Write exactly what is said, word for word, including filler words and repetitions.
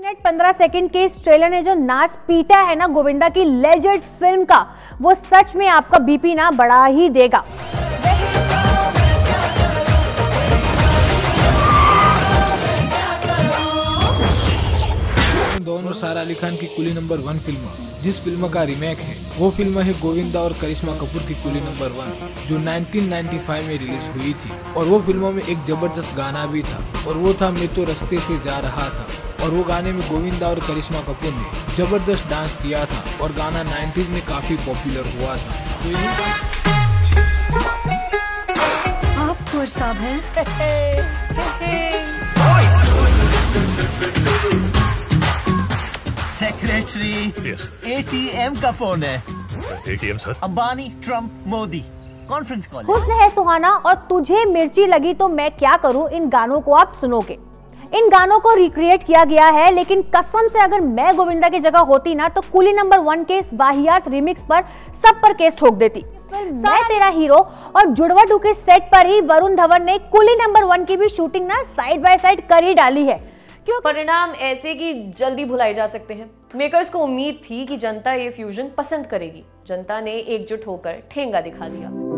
Minute पंद्रह second के इस ट्रेलर ने जो नाच पीटा है ना गोविंदा की लेजेंड फिल्म का, वो सच में आपका बीपी ना बढ़ा ही देगा। दोनों सारा अली खान की कुली नंबर वन फिल्म, जिस फिल्म का रीमेक है वो फिल्म है गोविंदा और करिश्मा कपूर की कुली नंबर वन, जो उन्नीस सौ पचानवे में रिलीज हुई थी। और वो फिल्मों में एक जबरदस्त गाना भी था, और वो था मैं तो रास्ते से जा रहा था। और वो गाने में गोविंदा और करिश्मा कपूर ने जबरदस्त डांस किया था, और गाना नाइन्टीज में काफी पॉपुलर हुआ था। तो आप कौर साहब हैं? सेक्रेटरी, एटीएम का फोन है। ATM sir? Ambani, Trump, Modi, conference call. हुस्न है सुहाना और तुझे मिर्ची लगी तो मैं क्या करूं, इन गानों को आप सुनोगे। इन गानों को रिक्रिएट किया गया है, लेकिन कसम से अगर मैं गोविंदा की जगह होती ना तो कुली नंबर वन के इस वाहियात रिमिक्स पर सब पर केस ठोक देती। मैं तेरा हीरो और जुड़वा टू के सेट पर ही वरुण धवन ने कुली नंबर वन की भी शूटिंग ना साइड बाय साइड कर ही डाली है। क्यों? परिणाम ऐसे कि जल्दी भुलाए जा सकते हैं। मेकर्स को उम्मीद थी कि जनता ये फ्यूजन पसंद करेगी। जनता ने एकजुट होकर ठेंगा दिखा दिया।